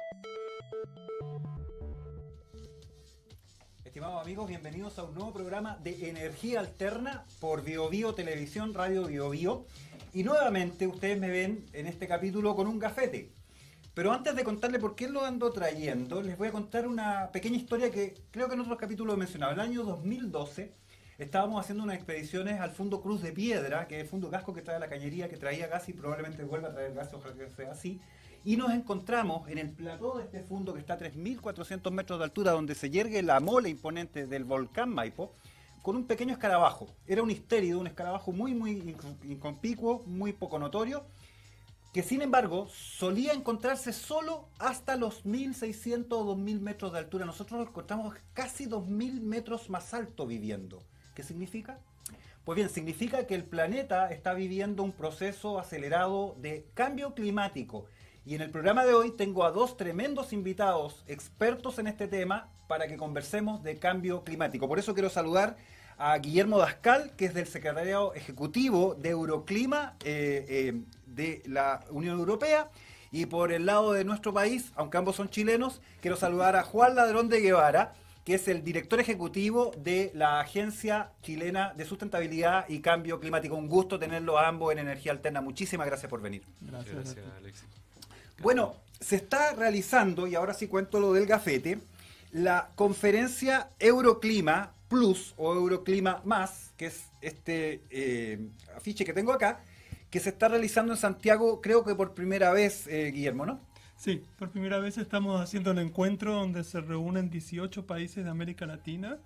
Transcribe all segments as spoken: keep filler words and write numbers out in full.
Estimados amigos, bienvenidos a un nuevo programa de Energía Alterna por BioBio Televisión, Radio BioBio. Y nuevamente ustedes me ven en este capítulo con un gafete. Pero antes de contarles por qué lo ando trayendo, les voy a contar una pequeña historia que creo que en otros capítulos he mencionado. En el año dos mil doce estábamos haciendo unas expediciones al Fondo Cruz de Piedra, que es el fondo casco que trae la cañería, que traía gas y probablemente vuelva a traer gas, ojalá que sea así. Y nos encontramos en el plató de este fondo que está a tres mil cuatrocientos metros de altura, donde se yergue la mole imponente del volcán Maipo, con un pequeño escarabajo. Era un histérido, un escarabajo muy, muy inconspicuo, muy poco notorio, que sin embargo solía encontrarse solo hasta los mil seiscientos o dos mil metros de altura. Nosotros lo encontramos casi dos mil metros más alto viviendo. ¿Qué significa? Pues bien, significa que el planeta está viviendo un proceso acelerado de cambio climático. Y en el programa de hoy tengo a dos tremendos invitados, expertos en este tema, para que conversemos de cambio climático. Por eso quiero saludar a Guillermo Dascal, que es del Secretariado Ejecutivo de Euroclima eh, eh, de la Unión Europea. Y por el lado de nuestro país, aunque ambos son chilenos, quiero saludar a Juan Ladrón de Guevara, que es el director ejecutivo de la Agencia Chilena de Sustentabilidad y Cambio Climático. Un gusto tenerlos a ambos en Energía Alterna. Muchísimas gracias por venir. Gracias, gracias Alexis. Bueno, se está realizando, y ahora sí cuento lo del gafete, la conferencia Euroclima Plus o Euroclima Más, que es este eh, afiche que tengo acá, que se está realizando en Santiago, creo que por primera vez, eh, Guillermo, ¿no? Sí, por primera vez estamos haciendo un encuentro donde se reúnen dieciocho países de América Latina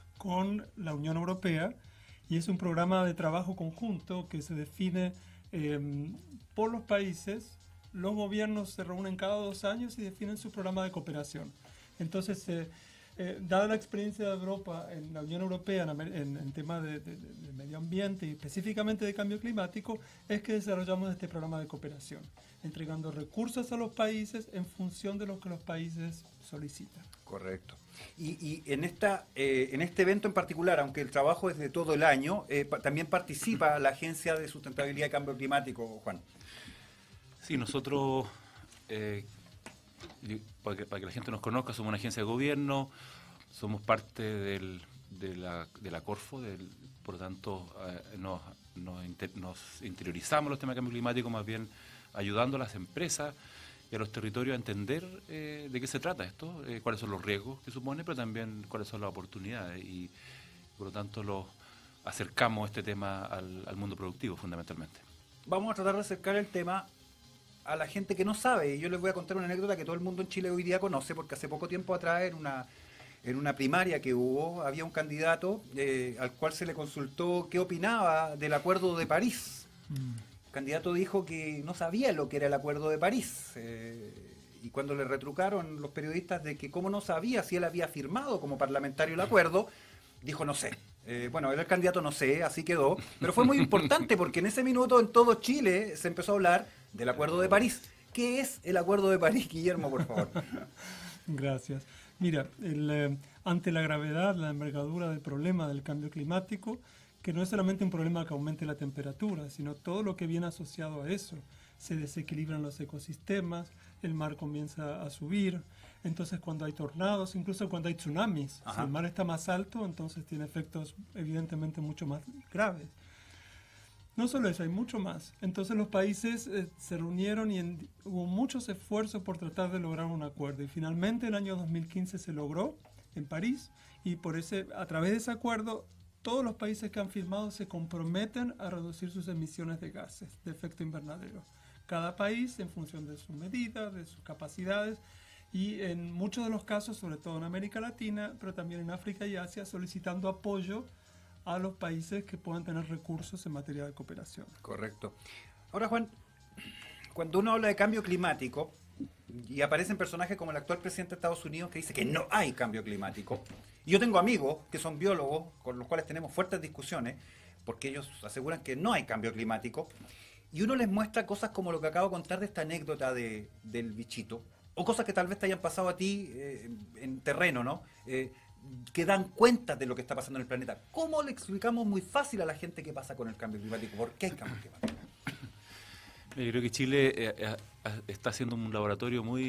con la Unión Europea, y es un programa de trabajo conjunto que se define eh, por los países. Los gobiernos se reúnen cada dos años y definen su programa de cooperación. Entonces, eh, eh, dada la experiencia de Europa en la Unión Europea en, en, en temas de, de, de medio ambiente y específicamente de cambio climático, es que desarrollamos este programa de cooperación, entregando recursos a los países en función de lo que los países solicitan. Correcto. Y, y en, esta, eh, en este evento en particular, aunque el trabajo es de todo el año, eh, pa también participa la Agencia de Sustentabilidad y Cambio Climático, Juan. Sí, nosotros, eh, para, que, para que la gente nos conozca, somos una agencia de gobierno, somos parte del, de, la, de la Corfo, del, por lo tanto eh, nos, nos, inter, nos interiorizamos los temas de cambio climático, más bien ayudando a las empresas y a los territorios a entender eh, de qué se trata esto, eh, cuáles son los riesgos que supone, pero también cuáles son las oportunidades, y por lo tanto los acercamos este tema al, al mundo productivo fundamentalmente. Vamos a tratar de acercar el tema a la gente que no sabe. Yo les voy a contar una anécdota que todo el mundo en Chile hoy día conoce, porque hace poco tiempo atrás en una, en una primaria que hubo, había un candidato eh, al cual se le consultó qué opinaba del Acuerdo de París. Mm. El candidato dijo que no sabía lo que era el Acuerdo de París. Eh, y cuando le retrucaron los periodistas de que cómo no sabía si él había firmado como parlamentario el acuerdo, dijo no sé. Eh, bueno, era el candidato no sé, así quedó. Pero fue muy importante porque en ese minuto en todo Chile se empezó a hablar del Acuerdo de París. ¿Qué es el Acuerdo de París, Guillermo, por favor? Gracias. Mira, el, eh, ante la gravedad, la envergadura del problema del cambio climático, que no es solamente un problema que aumente la temperatura, sino todo lo que viene asociado a eso. Se desequilibran los ecosistemas, el mar comienza a subir, entonces cuando hay tornados, incluso cuando hay tsunamis, Ajá. si el mar está más alto, entonces tiene efectos evidentemente mucho más graves. No solo eso, hay mucho más. Entonces los países eh, se reunieron y en, hubo muchos esfuerzos por tratar de lograr un acuerdo. Y finalmente el año dos mil quince se logró en París, y por ese, a través de ese acuerdo todos los países que han firmado se comprometen a reducir sus emisiones de gases de efecto invernadero. Cada país en función de sus medidas, de sus capacidades, y en muchos de los casos, sobre todo en América Latina, pero también en África y Asia, solicitando apoyo a los países que puedan tener recursos en materia de cooperación. Correcto. Ahora, Juan, cuando uno habla de cambio climático y aparecen personajes como el actual presidente de Estados Unidos que dice que no hay cambio climático, y yo tengo amigos que son biólogos con los cuales tenemos fuertes discusiones porque ellos aseguran que no hay cambio climático, y uno les muestra cosas como lo que acabo de contar de esta anécdota de, del bichito, o cosas que tal vez te hayan pasado a ti eh, en terreno, ¿no? Eh, que dan cuenta de lo que está pasando en el planeta. ¿Cómo le explicamos muy fácil a la gente qué pasa con el cambio climático? ¿Por qué hay cambio climático? Yo creo que Chile eh, eh, está siendo un laboratorio muy,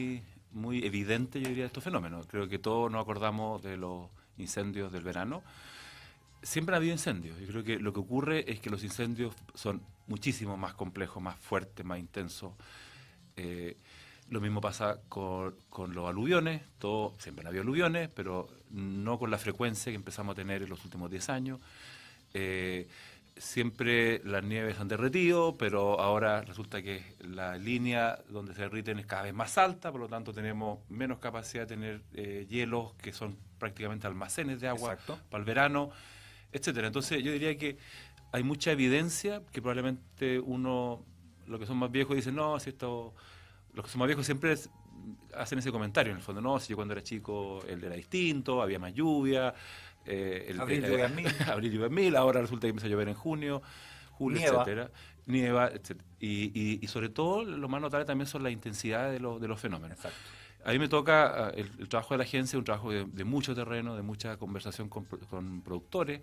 muy evidente, yo diría, de estos fenómenos. Creo que todos nos acordamos de los incendios del verano. Siempre ha habido incendios. Yo creo que lo que ocurre es que los incendios son muchísimo más complejos, más fuertes, más intensos. Eh, lo mismo pasa con, con los aluviones. Todo, siempre han habido aluviones, pero no con la frecuencia que empezamos a tener en los últimos diez años. Eh, siempre las nieves han derretido, pero ahora resulta que la línea donde se derriten es cada vez más alta, por lo tanto tenemos menos capacidad de tener eh, hielos que son prácticamente almacenes de agua Exacto. para el verano, etcétera. Entonces yo diría que hay mucha evidencia que probablemente uno, los que son más viejos dicen, no, si esto, los que son más viejos siempre es, hacen ese comentario en el fondo, no, si yo cuando era chico él era distinto, había más lluvia, eh, el, Abril eh, lluvia en mil. Abril lluvia en mil, ahora resulta que empieza a llover en junio, julio, Nieva. etcétera. Nieva, etcétera. Y, y, y sobre todo lo más notable también son las intensidades de, los de los fenómenos. Exacto. A mí me toca uh, el, el trabajo de la agencia, un trabajo de, de mucho terreno, de mucha conversación con, con productores.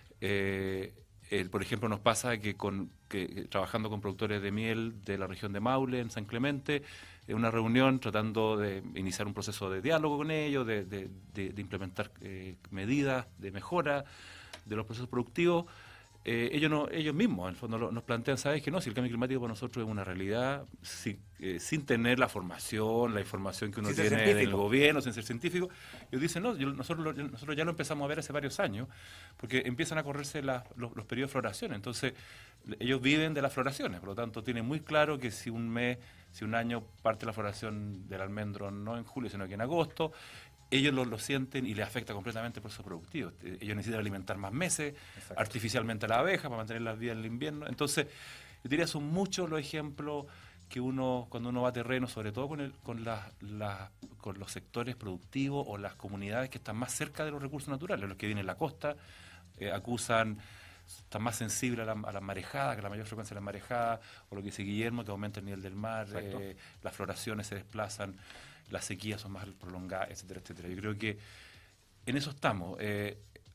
Eh, el, por ejemplo, nos pasa que, con, que, que trabajando con productores de miel de la región de Maule, en San Clemente, en una reunión tratando de iniciar un proceso de diálogo con ellos, de, de, de, de implementar eh, medidas de mejora de los procesos productivos. Eh, ellos no, ellos mismos, en el fondo, lo, nos plantean, ¿sabes? Que no, si el cambio climático para nosotros es una realidad, si, eh, sin tener la formación, la información que uno Sin ser tiene científico. del gobierno, sin ser científico, ellos dicen, no, yo- nosotros, lo- nosotros ya lo empezamos a ver hace varios años, porque empiezan a correrse la- los, los periodos de floración, entonces ellos viven de las floraciones, por lo tanto tienen muy claro que si un mes, si un año parte la floración del almendro no en julio, sino que en agosto, ellos lo, lo sienten y les afecta completamente el proceso productivo. Eh, Ellos necesitan alimentar más meses, Exacto. artificialmente a la abeja para mantenerlas vivas en el invierno. Entonces, yo diría son muchos los ejemplos que uno, cuando uno va a terreno, sobre todo con, el, con, las- las- con los sectores productivos o las comunidades que están más cerca de los recursos naturales, los que vienen en la costa, eh, acusan, están más sensibles a, la, a las marejadas, que la mayor frecuencia de las marejadas, o lo que dice Guillermo, que aumenta el nivel del mar, Exacto. eh, las floraciones se desplazan, las sequías son más prolongadas, etcétera, etcétera. Yo creo que en eso estamos. Eh,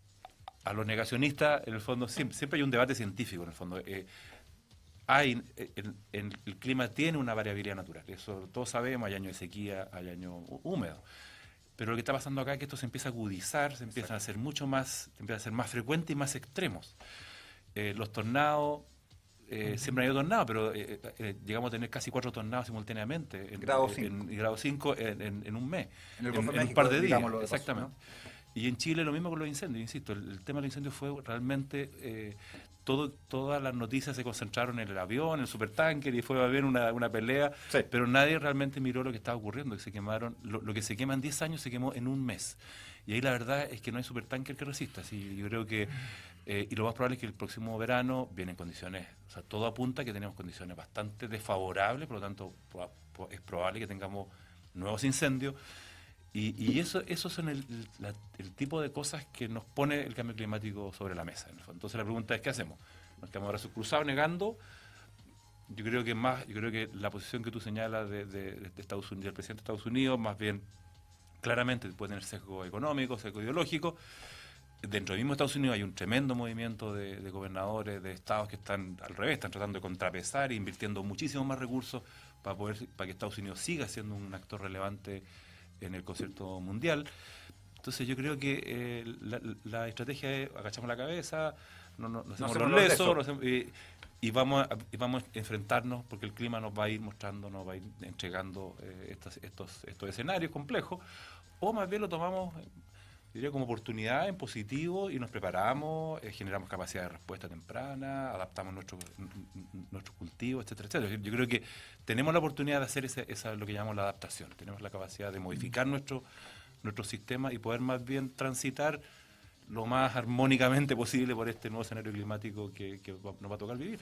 a los negacionistas, en el fondo, siempre, siempre hay un debate científico, en el fondo. Eh, hay, eh, el, el- el clima tiene una variabilidad natural, eso todos sabemos, hay años de sequía, hay años hú- húmedos. Pero lo que está pasando acá es que esto se empieza a agudizar, se empieza a hacer mucho más, se empieza a ser más frecuente y más extremos. Eh, los tornados, eh, siempre han habido tornados, pero eh, eh, llegamos a tener casi cuatro tornados simultáneamente, en Grado en- cinco. en- en grado cinco en, en- en un mes, En el en, Golfo de en un México, par de días, digámoslo de paso, exactamente. Y en Chile lo mismo con los incendios, insisto, el, el tema de los incendios fue realmente, eh, todo, todas las noticias se concentraron en el avión, en el supertanker, y fue a haber una, una pelea, Sí. pero nadie realmente miró lo que estaba ocurriendo, que se quemaron, lo, lo que se quema en diez años se quemó en un mes. Y ahí la verdad es que no hay supertanker que resista, así, yo creo que, eh, y lo más probable es que el próximo verano viene en condiciones, o sea, todo apunta a que tenemos condiciones bastante desfavorables, por lo tanto pro- pro- es probable que tengamos nuevos incendios. Y, y eso, esos son el, la- el tipo de cosas que nos pone el cambio climático sobre la mesa. En el fondo. Entonces la pregunta es, ¿qué hacemos? ¿Nos quedamos de brazos cruzados negando? Yo creo que más, yo creo que la posición que tú señalas de, de- de Estados Unidos, del presidente de Estados Unidos, más bien claramente puede tener sesgo económico, sesgo ideológico. Dentro del mismo Estados Unidos hay un tremendo movimiento de, de gobernadores, de estados que están al revés, están tratando de contrapesar e invirtiendo muchísimos más recursos para poder, para que Estados Unidos siga siendo un actor relevante en el concierto mundial. Entonces yo creo que eh, la, la estrategia es agachamos la cabeza, no, no, nos hacemos hacemos los los lesos, lesos. nos hacemos- y, y vamos a, y vamos a enfrentarnos porque el clima nos va a ir mostrando, nos va a ir entregando eh, estas- estos, estos escenarios complejos, o más bien lo tomamos, eh, diría, como oportunidad en positivo y nos preparamos, eh, generamos capacidad de respuesta temprana, adaptamos nuestro, nuestros cultivos, etcétera, etcétera. Yo creo que tenemos la oportunidad de hacer ese, esa, lo que llamamos la adaptación, tenemos la capacidad de modificar nuestro, nuestro sistema y poder más bien transitar lo más armónicamente posible por este nuevo escenario climático que, que va- nos va a tocar vivir.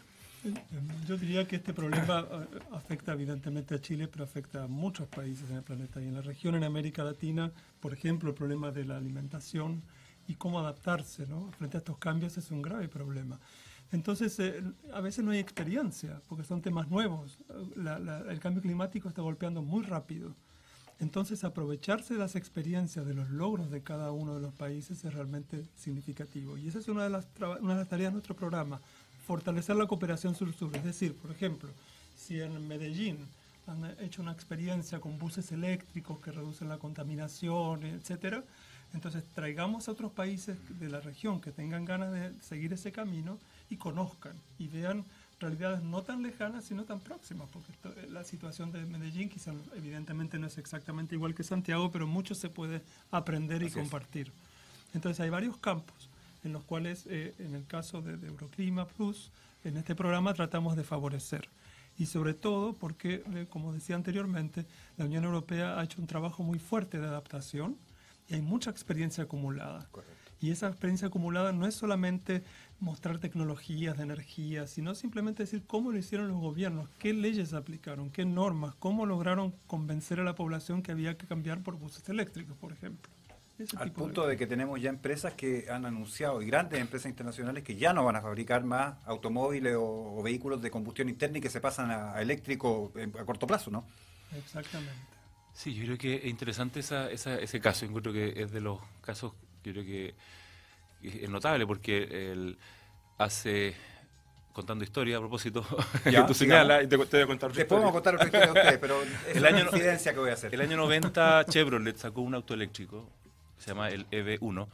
Yo diría que este problema eh, afecta evidentemente a Chile, pero afecta a muchos países en el planeta. Y en la región, en América Latina, por ejemplo, el problema de la alimentación y cómo adaptarse, ¿no?, frente a estos cambios es un grave problema. Entonces, eh, a veces no hay experiencia, porque son temas nuevos. La- la- el cambio climático está golpeando muy rápido. Entonces, aprovecharse de las experiencias, de los logros de cada uno de los países es realmente significativo. Y esa es una de las, traba- una de las tareas de nuestro programa, fortalecer la cooperación sur-sur. Es decir, por ejemplo, si en Medellín han hecho una experiencia con buses eléctricos que reducen la contaminación, etcétera. Entonces traigamos a otros países de la región que tengan ganas de seguir ese camino y conozcan y vean realidades no tan lejanas sino tan próximas, porque esto, la situación de Medellín quizás evidentemente no es exactamente igual que Santiago, pero mucho se puede aprender y Así compartir. Es. Entonces hay varios campos en los cuales, eh, en el caso de, de Euroclima Plus, en este programa tratamos de favorecer. Y sobre todo porque, eh, como decía anteriormente, la Unión Europea ha hecho un trabajo muy fuerte de adaptación y hay mucha experiencia acumulada. Correcto. Y esa experiencia acumulada no es solamente mostrar tecnologías de energía, sino simplemente decir cómo lo hicieron los gobiernos, qué leyes aplicaron, qué normas, cómo lograron convencer a la población que había que cambiar por buses eléctricos, por ejemplo. Ese Al tipo punto de... de que tenemos ya empresas que han anunciado, y grandes empresas internacionales, que ya no van a fabricar más automóviles o, o vehículos de combustión interna y que se pasan a, a eléctrico a corto plazo, ¿no? Exactamente. Sí, yo creo que es interesante esa, esa, ese caso. Yo creo que es de los casos, yo creo que es notable porque el, hace, contando historia a propósito, Ya, tú señalas y te, te voy a contar otra Después vamos a contar otra historia de ustedes, pero es El una año no- incidencia que voy a hacer. El año noventa Chevrolet sacó un auto eléctrico, se llama el E V uno,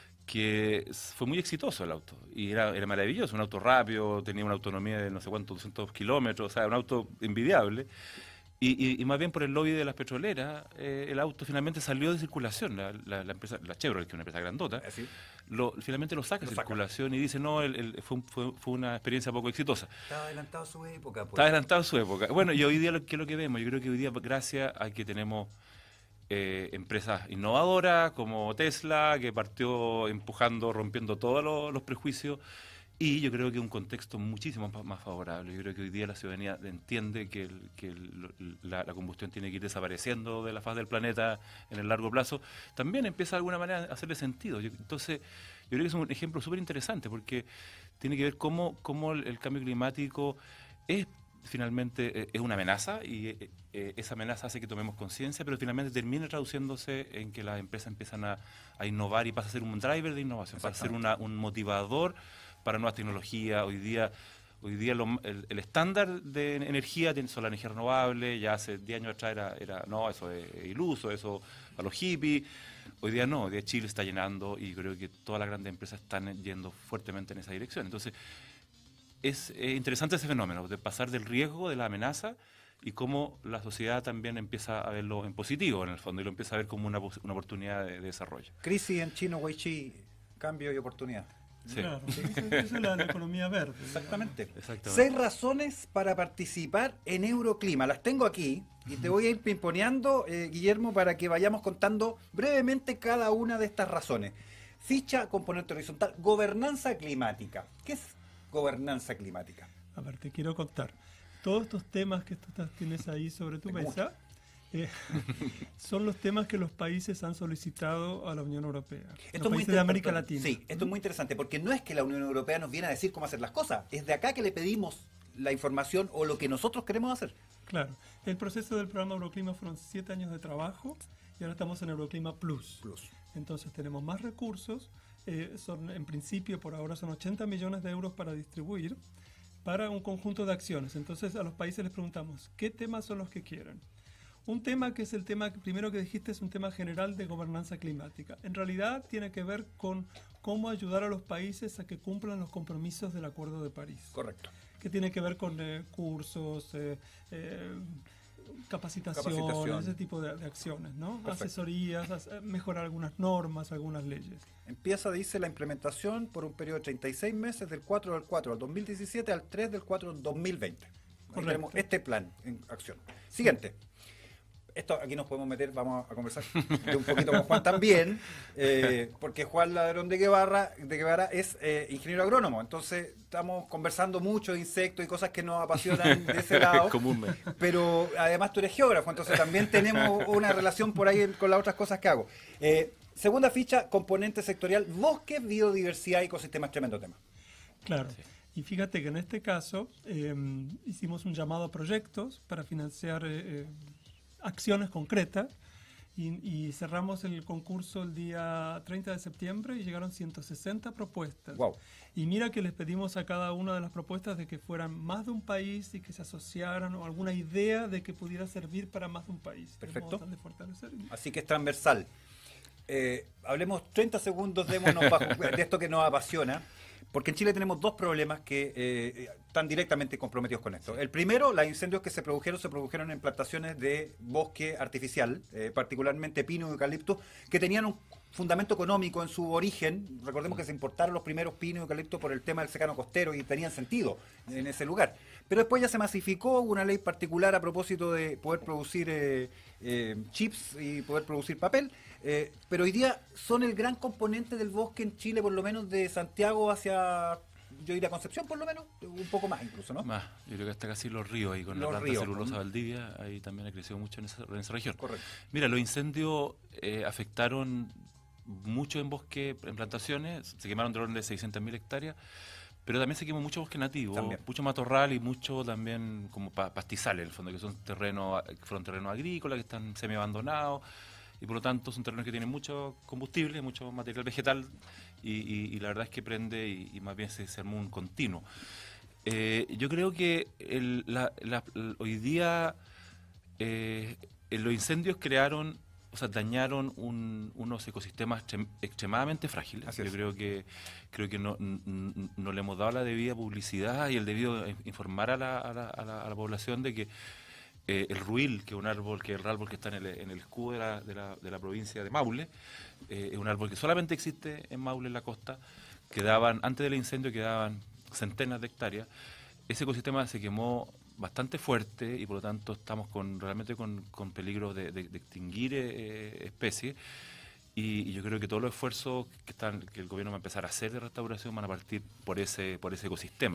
que s- fue muy exitoso el auto. Y era, era maravilloso, un auto rápido, tenía una autonomía de no sé cuántos, doscientos kilómetros, o sea, un auto envidiable. Y, y, y más bien por el lobby de las petroleras, eh, el auto finalmente salió de circulación. La, la, la empresa, la Chevrolet, que es una empresa grandota, Así. lo, finalmente lo saca Lo de saca. circulación y dice, no, el, el- fue, un- fue, fue una experiencia poco exitosa. Estaba adelantado a su época, pues. Está adelantado a su época. Bueno, y hoy día, lo, ¿qué es lo que vemos? Yo creo que hoy día, gracias a que tenemos eh, empresas innovadoras como Tesla, que partió empujando, rompiendo todos los, los prejuicios, y yo creo que un contexto muchísimo más, más favorable. Yo creo que hoy día la ciudadanía entiende que, el- que el- la, la combustión tiene que ir desapareciendo de la faz del planeta en el largo plazo. También empieza de alguna manera a hacerle sentido. Yo- entonces, yo creo que es un ejemplo súper interesante porque tiene que ver cómo, cómo el, el cambio climático es finalmente eh, es una amenaza y eh, eh, esa amenaza hace que tomemos conciencia, pero finalmente termina traduciéndose en que las empresas empiezan a, a innovar y pasa a ser un driver de innovación, pasa a ser una, un motivador para nuevas tecnologías. Hoy día, hoy día lo- el, el estándar de energía tiene- son la energía renovable. Ya hace diez años atrás era, era no, eso es iluso, eso a los hippies. Hoy día no, hoy día Chile está llenando y creo que todas las grandes empresas están yendo fuertemente en esa dirección. Entonces, es eh, interesante ese fenómeno de pasar del riesgo, de la amenaza, y cómo la sociedad también empieza a verlo en positivo, en el fondo, y lo empieza a ver como una, pos- una oportunidad de, de desarrollo. Crisis en chino, Weichi, cambio y oportunidad. Sí. Claro, eso, eso es la, la economía verde. digamos. Exactamente. Exactamente. Seis razones para participar en Euroclima. Las tengo aquí y te voy a ir pimponeando, eh, Guillermo, para que vayamos contando brevemente cada una de estas razones. Ficha, componente horizontal, gobernanza climática. ¿Qué es gobernanza climática? A ver, te quiero contar. Todos estos temas que tú estás- tienes ahí sobre tu Tengo mesa eh, son los temas que los países han solicitado a la Unión Europea. Los Esto es muy países de América interesante. Latina. Sí, esto es muy interesante porque no es que la Unión Europea nos viene a decir cómo hacer las cosas, es de acá que le pedimos la información o lo que nosotros queremos hacer. Claro. El proceso del programa Euroclima fueron siete años de trabajo y ahora estamos en Euroclima Plus. Plus. Entonces tenemos más recursos. eh, son, en principio, por ahora son ochenta millones de euros para distribuir para un conjunto de acciones. Entonces a los países les preguntamos, ¿qué temas son los que quieren? Un tema que es el tema que primero que dijiste es un tema general de gobernanza climática. En realidad tiene que ver con cómo ayudar a los países a que cumplan los compromisos del Acuerdo de París. Correcto. Que tiene que ver con eh, cursos, eh, eh, capacitaciones, Capacitación. ese tipo de, de acciones, ¿no? Perfecto. Asesorías, as- eh, mejorar algunas normas, algunas leyes. Empieza, dice, la implementación por un periodo de treinta y seis meses del cuatro del cuatro del dos mil diecisiete al tres del cuatro del dos mil veinte. Ahí Correcto. tenemos este plan en acción. Siguiente. Esto aquí nos podemos meter, vamos a conversar de un poquito con Juan también, eh, porque Juan Ladrón de Guevara, de Guevara es eh, ingeniero agrónomo, entonces estamos conversando mucho de insectos y cosas que nos apasionan de ese lado. Comúnmente. Pero además tú eres geógrafo, entonces también tenemos una relación por ahí con las otras cosas que hago. Eh, segunda ficha, componente sectorial, bosque, biodiversidad y ecosistemas, tremendo tema. Claro. Y fíjate que en este caso eh, hicimos un llamado a proyectos para financiar eh, eh, acciones concretas Y, y cerramos el concurso el día treinta de septiembre y llegaron ciento sesenta propuestas. Wow. Y mira que les pedimos a cada una de las propuestas de que fueran más de un país y que se asociaran o alguna idea de que pudiera servir para más de un país. Perfecto. De fortalecer. Así que es transversal. Eh, hablemos treinta segundos, démonos bajo, de esto que nos apasiona. Porque en Chile tenemos dos problemas que eh, están directamente comprometidos con esto. El primero, los incendios que se produjeron, se produjeron en plantaciones de bosque artificial, eh, particularmente pino y eucalipto, que tenían un fundamento económico en su origen. Recordemos que se importaron los primeros pinos y eucaliptos por el tema del secano costero y tenían sentido en ese lugar. Pero después ya se masificó, hubo una ley particular a propósito de poder producir eh, eh, chips y poder producir papel. Eh, pero hoy día son el gran componente del bosque en Chile, por lo menos de Santiago hacia, yo diría Concepción, por lo menos, un poco más incluso, ¿no? Más, yo creo que hasta casi los ríos, ahí con Los la planta ríos, celulosa ¿no? Valdivia, ahí también ha crecido mucho en esa, en esa región. Correcto. Mira, los incendios eh, afectaron mucho en bosque, en plantaciones, se quemaron de orden de seiscientas mil hectáreas, pero también se quemó mucho bosque nativo, También. mucho matorral y mucho también como pa- pastizales, en el fondo, que son terrenos, que fueron terrenos agrícolas, que están semi abandonados, y por lo tanto son terrenos que tienen mucho combustible, mucho material vegetal, y, y, y la verdad es que prende y, y más bien se, se armó un continuo. Eh, yo creo que el, la, la, el- hoy día eh, los incendios crearon, o sea, dañaron un, unos ecosistemas extrem- extremadamente frágiles. Así Yo es. creo que creo que no, n- n- no le hemos dado la debida publicidad y el debido eh, informar a la, a la, a la, a la población de que eh, el ruil, que es un árbol que es el árbol que está en el, en el escudo de la, de la, de la provincia de Maule, eh, es un árbol que solamente existe en Maule, en la costa, quedaban, antes del incendio quedaban centenas de hectáreas. Ese ecosistema se quemó bastante fuerte y por lo tanto estamos con realmente con, con peligro de, de- de extinguir eh, especies. Y, y yo creo que todos los esfuerzos que están que el gobierno va a empezar a hacer de restauración van a partir por ese por ese ecosistema.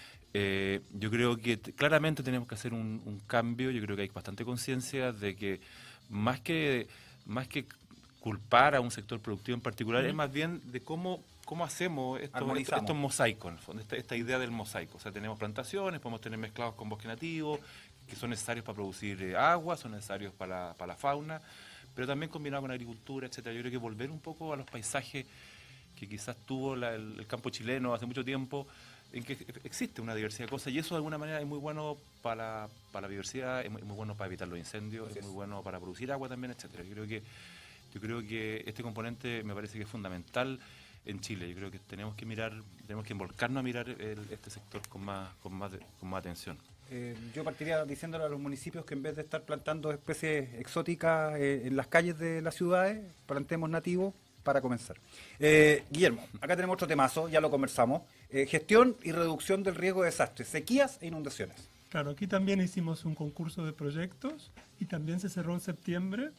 Eh, yo creo que t- claramente tenemos que hacer un, un cambio. Yo creo que hay bastante conciencia de que más que más que culpar a un sector productivo en particular, es más bien de cómo cómo hacemos estos, estos, Armonizamos. estos mosaicos, en el fondo, esta, esta idea del mosaico. O sea, tenemos plantaciones, podemos tener mezclados con bosque nativo, que son necesarios para producir eh, agua, son necesarios para, para la fauna, pero también combinado con agricultura, etcétera. Yo creo que volver un poco a los paisajes que quizás tuvo la- el, el campo chileno hace mucho tiempo, en que existe una diversidad de cosas, y eso de alguna manera es muy bueno para, para la biodiversidad, es muy, muy bueno para evitar los incendios, Así es muy es. bueno para producir agua también, etcétera. Yo creo que yo creo que este componente me parece que es fundamental en Chile. Yo creo que tenemos que mirar, tenemos que involucrarnos a mirar el- este sector con más, con más, de- con más atención. Eh, yo partiría diciéndole a los municipios que en vez de estar plantando especies exóticas eh, en las calles de las ciudades, plantemos nativos para comenzar. Eh, Guillermo, acá tenemos otro temazo, ya lo conversamos. Eh, gestión y reducción del riesgo de desastres, sequías e inundaciones. Claro, aquí también hicimos un concurso de proyectos y también se cerró en septiembre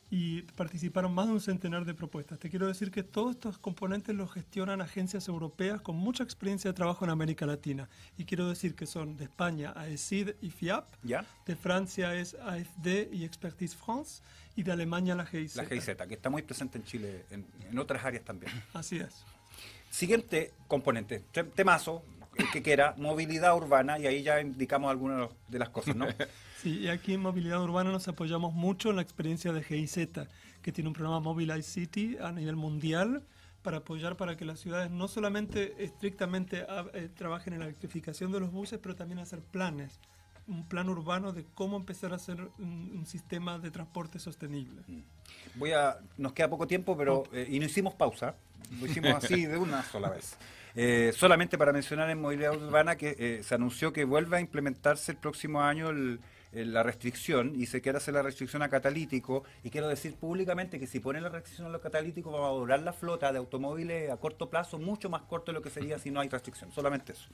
y participaron más de un centenar de propuestas. Te quiero decir que todos estos componentes los gestionan agencias europeas con mucha experiencia de trabajo en América Latina. Y quiero decir que son de España A E C I D y FIAP, ¿Ya? de Francia es A F D y Expertise France, y de Alemania la G I Z. La G I Z, que está muy presente en Chile, en, en otras áreas también. Así es. Siguiente componente, te- temazo, el que quiera, movilidad urbana, y ahí ya indicamos algunas de las cosas, ¿no? Sí, y aquí en Movilidad Urbana nos apoyamos mucho en la experiencia de G I Z, que tiene un programa Mobilize City a nivel mundial para apoyar para que las ciudades no solamente estrictamente ah, eh, trabajen en la electrificación de los buses, pero también hacer planes, un plan urbano de cómo empezar a hacer un, un sistema de transporte sostenible. Voy a, nos queda poco tiempo, pero eh, y no hicimos pausa, lo hicimos así de una sola vez. Eh, solamente para mencionar en movilidad urbana que eh, se anunció que vuelve a implementarse el próximo año el, el- la restricción y se quiere hacer la restricción a catalítico, y quiero decir públicamente que si ponen la restricción a los catalíticos va a durar la flota de automóviles a corto plazo mucho más corto de lo que sería si no hay restricción, solamente eso.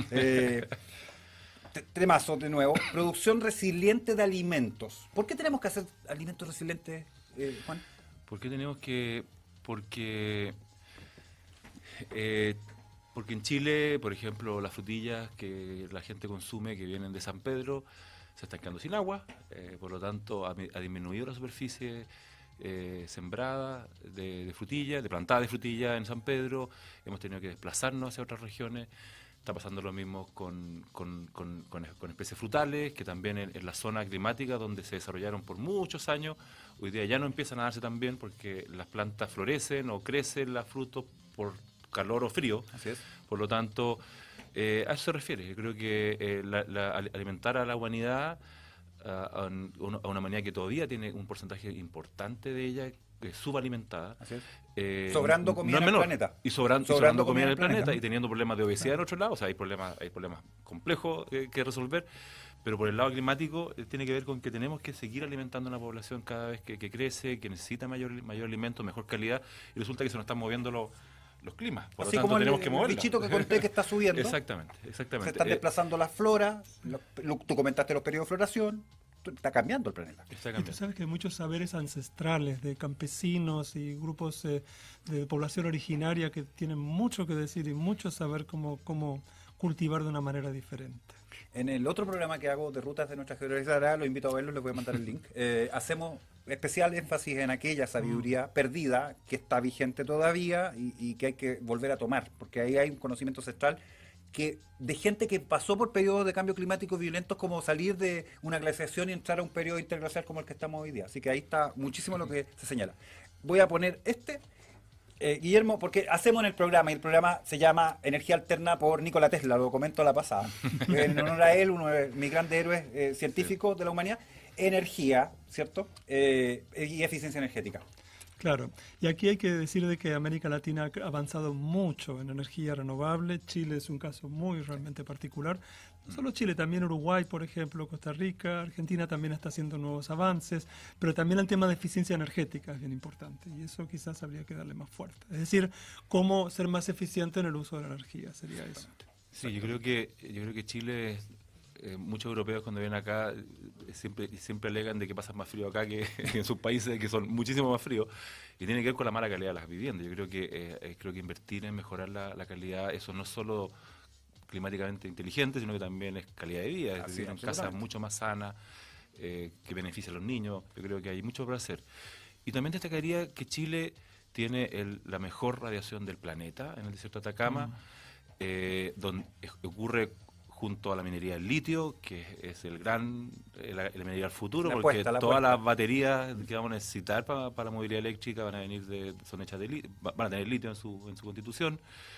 Eh, te- Temazo de nuevo, producción resiliente de alimentos. ¿Por qué tenemos que hacer alimentos resilientes, eh, Juan? ¿Por qué tenemos que...? Porque... eh, porque en Chile, por ejemplo, las frutillas que la gente consume, que vienen de San Pedro, se están quedando sin agua, eh, por lo tanto ha, mi- ha disminuido la superficie eh, sembrada de, de frutillas, de plantada de frutillas en San Pedro, hemos tenido que desplazarnos hacia otras regiones, Está pasando lo mismo con, con, con, con, con especies frutales, que también en, en la zona climática donde se desarrollaron por muchos años, hoy día ya no empiezan a darse tan bien porque las plantas florecen o crecen los frutos por calor o frío. Así es. Por lo tanto, eh, a eso se refiere. Yo creo que eh, la, la, alimentar a la humanidad, a, a, una, a una humanidad que todavía tiene un porcentaje importante de ella, que es subalimentada. Así es. Eh, sobrando comida no en el menor, planeta. Y, sobran, sobrando, y sobrando comida en el planeta, planeta y teniendo problemas de obesidad en otro lado. O sea, hay problemas, hay problemas complejos eh, que resolver. Pero por el lado climático eh, tiene que ver con que tenemos que seguir alimentando a una población cada vez que, que crece, que necesita mayor, mayor alimento, mejor calidad. Y resulta que se nos están moviendo los, los climas. Por Así lo tanto, como el, tenemos que el moverla. bichito que conté que está subiendo. Exactamente, exactamente. Se están Eh, desplazando las floras. Lo, lo, tú comentaste los periodos de floración. Está cambiando el planeta. Está Y tú cambiando. sabes que hay muchos saberes ancestrales de campesinos y grupos eh, de población originaria que tienen mucho que decir y mucho saber cómo, cómo cultivar de una manera diferente. En el otro programa que hago de rutas de nuestra geografía, lo invito a verlo, les voy a mandar el link. Eh, hacemos especial énfasis en aquella sabiduría mm. perdida que está vigente todavía y, y que hay que volver a tomar, porque ahí hay un conocimiento ancestral que de gente que pasó por periodos de cambio climático violentos, como salir de una glaciación y entrar a un periodo interglacial como el que estamos hoy día. Así que ahí está muchísimo lo que se señala. Voy a poner este, eh, Guillermo, porque hacemos en el programa, y el programa se llama Energía Alterna por Nikola Tesla, lo comento a la pasada. En honor a él, uno de mis grandes héroes eh, científicos sí. de la humanidad. Energía, ¿cierto? Eh, y eficiencia energética. Claro, y aquí hay que decir de que América Latina ha avanzado mucho en energía renovable. Chile es un caso muy realmente particular. No solo Chile, también Uruguay, por ejemplo, Costa Rica, Argentina también está haciendo nuevos avances, pero también el tema de eficiencia energética es bien importante y eso quizás habría que darle más fuerte. Es decir, cómo ser más eficiente en el uso de la energía, sería eso. Sí, yo creo que, yo creo que Chile... Eh, muchos europeos cuando vienen acá eh, siempre siempre alegan de que pasa más frío acá que en sus países, que son muchísimo más fríos, y tiene que ver con la mala calidad de las viviendas. Yo creo que eh, creo que invertir en mejorar la, la calidad, eso no es solo climáticamente inteligente, sino que también es calidad de vida, es decir, en casas mucho más sanas, eh, que beneficia a los niños. Yo creo que hay mucho por hacer. Y también destacaría que Chile tiene el, la mejor radiación del planeta en el desierto de Atacama, mm. eh, donde ocurre junto a la minería del litio, que es el gran el, el minería del futuro, la porque apuesta, todas las baterías que vamos a necesitar para, para la movilidad eléctrica van a venir de, son hechas de litio, van a tener litio en su, en su constitución.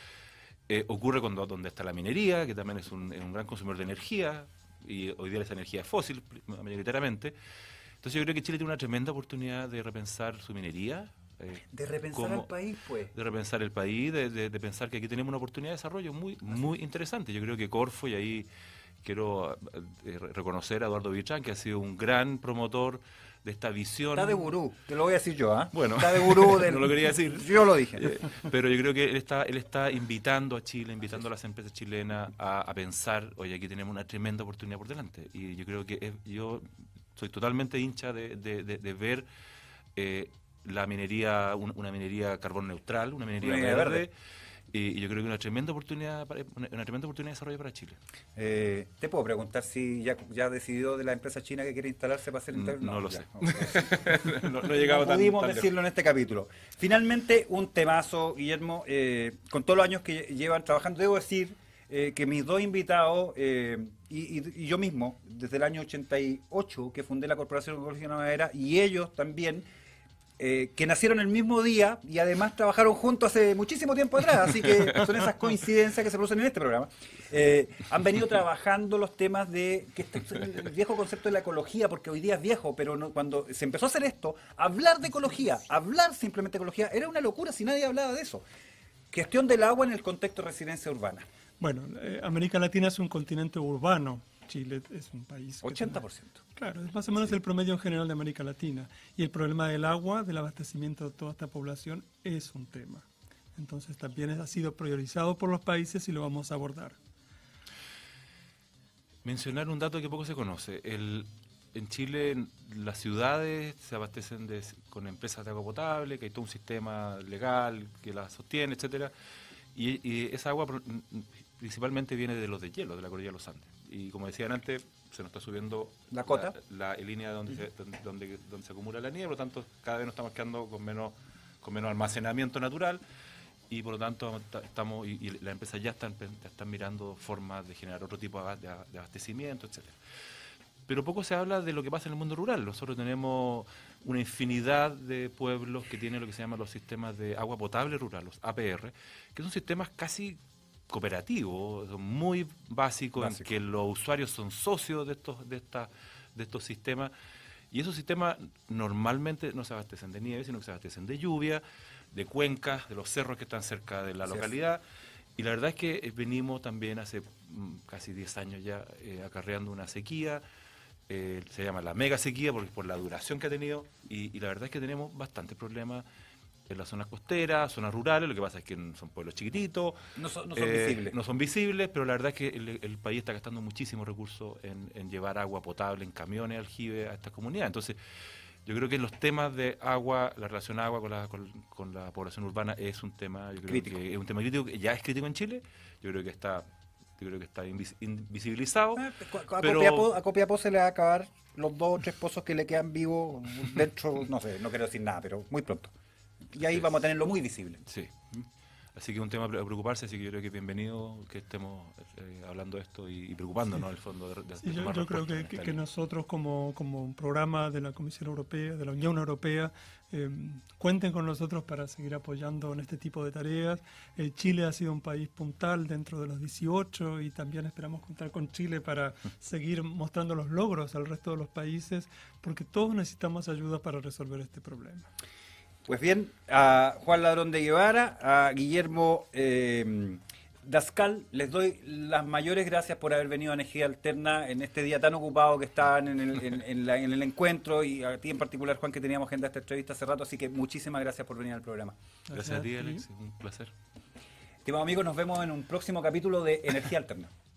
Eh, ocurre cuando donde está la minería, que también es un, es un gran consumidor de energía, y hoy día esa energía es fósil, mayoritariamente. Entonces yo creo que Chile tiene una tremenda oportunidad de repensar su minería. Eh, de repensar el país, pues. De repensar el país, de, de, de pensar que aquí tenemos una oportunidad de desarrollo muy muy interesante. Yo creo que Corfo, y ahí quiero eh, reconocer a Eduardo Vitrán, que ha sido un gran promotor de esta visión. Está de gurú, te lo voy a decir yo, ¿ah? ¿eh? Bueno, está de gurú. Del... no lo quería decir. Yo lo dije. Eh, pero yo creo que él está, él está invitando a Chile, invitando a las empresas chilenas a, a pensar, oye, aquí tenemos una tremenda oportunidad por delante. Y yo creo que es, yo soy totalmente hincha de, de, de, de ver... Eh, la minería, un, una minería carbón neutral, una minería verde, verde. Y, y yo creo que una tremenda oportunidad para, una, una tremenda oportunidad de desarrollo para Chile. Eh, ¿Te puedo preguntar si ya, ya decidió de la empresa china que quiere instalarse para hacer internet? No, no lo ya, sé. No, no, no he llegado no tan, pudimos tan decirlo lejos. En este capítulo. Finalmente, un temazo, Guillermo, eh, con todos los años que llevan trabajando, debo decir eh, que mis dos invitados eh, y, y, y yo mismo, desde el año ochenta y ocho, que fundé la Corporación Ecológica Madera, y ellos también, Eh, que nacieron el mismo día y además trabajaron juntos hace muchísimo tiempo atrás, así que son esas coincidencias que se producen en este programa. Eh, han venido trabajando los temas de que este, el viejo concepto de la ecología, porque hoy día es viejo, pero no, cuando se empezó a hacer esto, hablar de ecología, hablar simplemente de ecología, era una locura si nadie hablaba de eso. Gestión del agua en el contexto de residencia urbana. Bueno, eh, América Latina es un continente urbano. Chile es un país... ochenta por ciento. Tiene, claro, es más o menos sí. el promedio en general de América Latina. Y el problema del agua, del abastecimiento de toda esta población, es un tema. Entonces también ha sido priorizado por los países y lo vamos a abordar. Mencionar un dato que poco se conoce. El, en Chile las ciudades se abastecen de, con empresas de agua potable, que hay todo un sistema legal que la sostiene, etcétera. Y, y esa agua principalmente viene de los deshielo, de la cordillera de los Andes. Y como decían antes, se nos está subiendo la cota, la, la línea donde se, donde, donde, donde se acumula la nieve, por lo tanto cada vez nos estamos quedando con menos, con menos almacenamiento natural. y por lo tanto estamos y, y las empresas ya están, ya están mirando formas de generar otro tipo de abastecimiento, etcétera. Pero poco se habla de lo que pasa en el mundo rural. Nosotros tenemos una infinidad de pueblos que tienen lo que se llaman los sistemas de agua potable rural, los A P R, que son sistemas casi cooperativos, son muy básicos, Básico. en que los usuarios son socios de estos, de esta, de estos sistemas, y esos sistemas normalmente no se abastecen de nieve, sino que se abastecen de lluvia, de cuencas, de los cerros que están cerca de la sí, localidad. Y la verdad es que venimos también hace casi diez años ya eh, acarreando una sequía. Eh, se llama la mega sequía porque por la duración que ha tenido y, y la verdad es que tenemos bastantes problemas en las zonas costeras, zonas rurales. Lo que pasa es que son pueblos chiquititos, no son, no son eh, visibles no son visibles, pero la verdad es que el, el país está gastando muchísimos recursos en, en llevar agua potable en camiones, aljibes a estas comunidades. Entonces yo creo que los temas de agua, la relación agua con la, con, con la población urbana es un tema, yo creo crítico. que es un tema crítico, que ya es crítico en Chile. Yo creo que está Yo creo que está invis invisibilizado. A, a, pero... Copiapó, a Copiapó se le va a acabar los dos o tres pozos que le quedan vivos dentro, no sé, no quiero decir nada, pero muy pronto. Y ahí sí. vamos a tenerlo muy visible. Sí. Así que es un tema a preocuparse, así que yo creo que es bienvenido que estemos eh, hablando de esto y, y preocupándonos, sí. en el fondo. De, de, sí, de yo yo creo que, que, que nosotros como, como un programa de la Comisión Europea, de la Unión Europea, eh, cuenten con nosotros para seguir apoyando en este tipo de tareas. Eh, Chile ha sido un país puntal dentro de los dieciocho y también esperamos contar con Chile para seguir mostrando los logros al resto de los países, porque todos necesitamos ayuda para resolver este problema. Pues bien, a Juan Ladrón de Guevara, a Guillermo eh, Dascal, les doy las mayores gracias por haber venido a Energía Alterna en este día tan ocupado que estaban en el, en, en la, en el encuentro, y a ti en particular, Juan, que teníamos agenda esta entrevista hace rato, así que muchísimas gracias por venir al programa. Gracias a ti, Alex, un placer. Estimados amigos, nos vemos en un próximo capítulo de Energía Alterna.